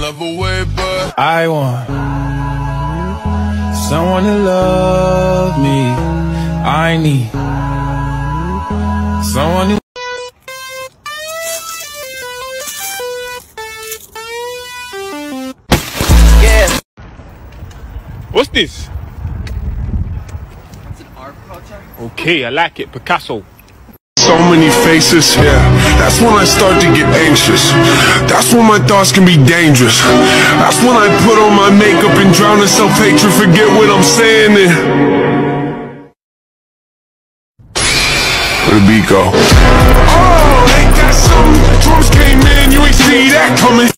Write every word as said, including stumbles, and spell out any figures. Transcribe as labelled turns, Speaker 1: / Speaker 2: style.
Speaker 1: love away, but
Speaker 2: I want someone to love me. I need someone who
Speaker 3: Yeah.
Speaker 2: What's this?
Speaker 3: It's an art project.
Speaker 2: Okay, I like it. Picasso.
Speaker 1: so many faces, yeah. That's when I start to get anxious. That's when my thoughts can be dangerous. That's when I put on my makeup and drown in self-hatred, forget what I'm saying and where the beat go? Oh, ain't that something? Drums came in, you ain't see that coming.